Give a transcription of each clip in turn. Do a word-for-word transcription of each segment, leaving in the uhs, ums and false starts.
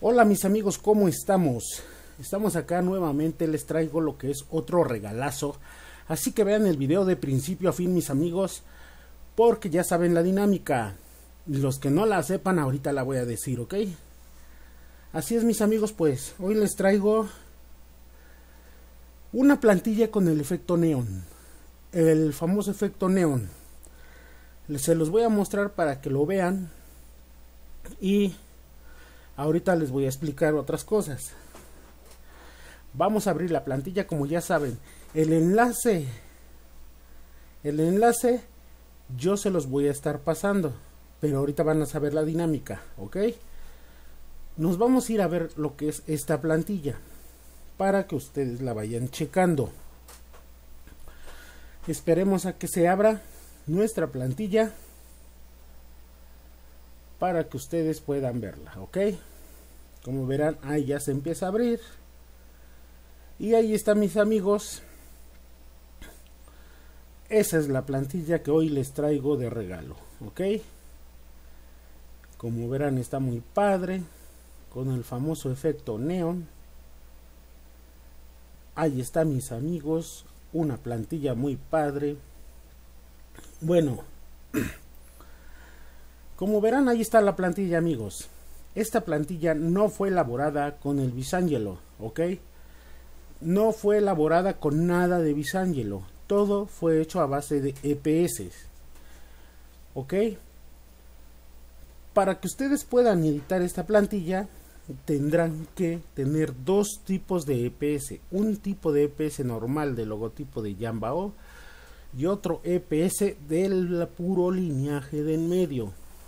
Hola mis amigos, ¿cómo estamos? Estamos acá nuevamente, les traigo lo que es otro regalazo. Así que vean el video de principio a fin mis amigos, porque ya saben la dinámica. Los que no la sepan ahorita la voy a decir, ¿ok? Así es mis amigos, pues hoy les traigo una plantilla con el efecto neón. El famoso efecto neón. Se los voy a mostrar para que lo vean. Y ahorita les voy a explicar otras cosas. Vamos a abrir la plantilla, como ya saben. El enlace. El enlace yo se los voy a estar pasando. Pero ahorita van a saber la dinámica, ¿ok? Nos vamos a ir a ver lo que es esta plantilla, para que ustedes la vayan checando. Esperemos a que se abra nuestra plantilla para que ustedes puedan verla, ¿ok? Como verán, ahí ya se empieza a abrir. Y ahí está mis amigos. Esa es la plantilla que hoy les traigo de regalo, ¿ok? Como verán, está muy padre, con el famoso efecto neón. Ahí está mis amigos, una plantilla muy padre. Bueno, como verán, ahí está la plantilla amigos. Esta plantilla no fue elaborada con el Visangelo, ¿ok? No fue elaborada con nada de Visangelo. Todo fue hecho a base de E P S, ¿ok? Para que ustedes puedan editar esta plantilla, tendrán que tener dos tipos de E P S. Un tipo de E P S normal del logotipo de Yanbao y otro E P S del puro lineaje de en medio,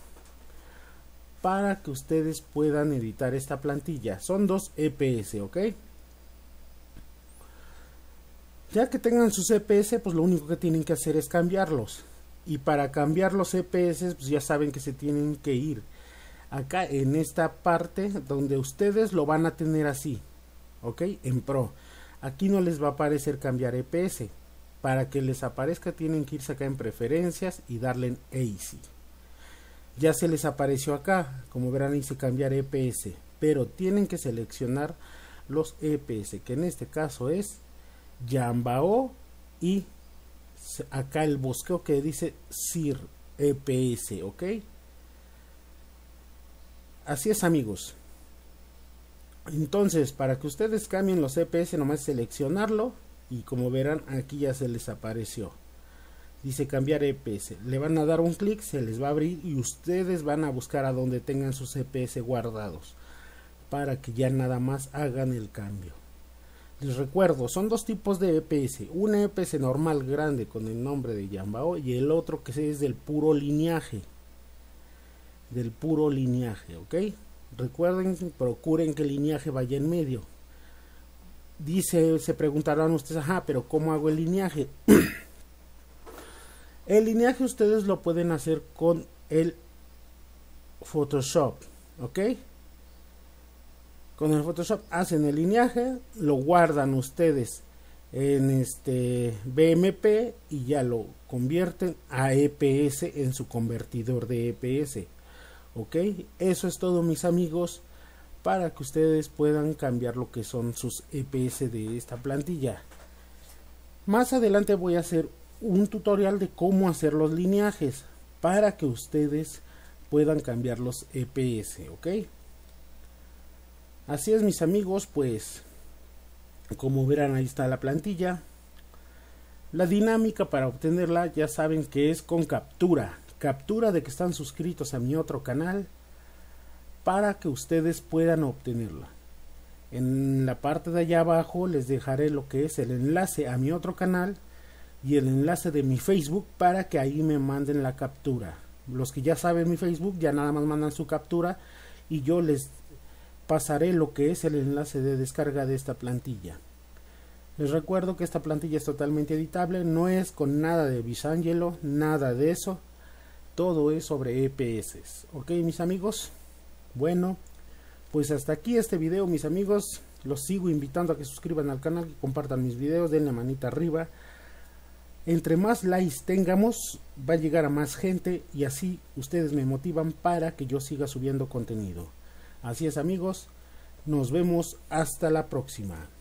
para que ustedes puedan editar esta plantilla. Son dos E P S, ¿ok? Ya que tengan sus E P S, pues lo único que tienen que hacer es cambiarlos. Y para cambiar los E P S, pues ya saben que se tienen que ir acá en esta parte donde ustedes lo van a tener así, ¿ok? En Pro. Aquí no les va a aparecer cambiar E P S. Para que les aparezca tienen que irse acá en preferencias y darle en Easy. Ya se les apareció acá, como verán, dice cambiar E P S, pero tienen que seleccionar los E P S, que en este caso es Yanbao, y acá el bosqueo que dice S I R E P S, ¿ok? Así es amigos. Entonces, para que ustedes cambien los E P S, nomás seleccionarlo, y como verán, aquí ya se les apareció. Dice cambiar E P S. Le van a dar un clic, se les va a abrir y ustedes van a buscar a donde tengan sus E P S guardados, para que ya nada más hagan el cambio. Les recuerdo, son dos tipos de E P S. Una E P S normal grande con el nombre de Yanbao y el otro que es del puro lineaje. Del puro lineaje, ¿ok? Recuerden, procuren que el lineaje vaya en medio. Dice, se preguntarán ustedes, ajá, pero ¿cómo hago el lineaje? El lineaje ustedes lo pueden hacer con el Photoshop, ¿ok? Con el Photoshop hacen el lineaje, lo guardan ustedes en este B M P y ya lo convierten a E P S en su convertidor de E P S, ¿ok? Eso es todo mis amigos, para que ustedes puedan cambiar lo que son sus E P S de esta plantilla. Más adelante voy a hacer un tutorial de cómo hacer los lineajes, para que ustedes puedan cambiar los E P S, ¿ok? Así es mis amigos, pues como verán, ahí está la plantilla. La dinámica para obtenerla ya saben que es con captura. Captura de que están suscritos a mi otro canal, para que ustedes puedan obtenerla. En la parte de allá abajo les dejaré lo que es el enlace a mi otro canal y el enlace de mi Facebook, para que ahí me manden la captura. Los que ya saben mi Facebook ya nada más mandan su captura y yo les pasaré lo que es el enlace de descarga de esta plantilla. Les recuerdo que esta plantilla es totalmente editable, no es con nada de Visangelo, nada de eso. Todo es sobre E P S, ok mis amigos. Bueno, pues hasta aquí este video mis amigos. Los sigo invitando a que se suscriban al canal, que compartan mis videos, denle manita arriba. Entre más likes tengamos, va a llegar a más gente y así ustedes me motivan para que yo siga subiendo contenido. Así es amigos, Nos vemos hasta la próxima.